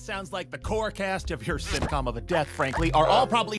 Sounds like the core cast of your sitcom of a death, frankly, are all probably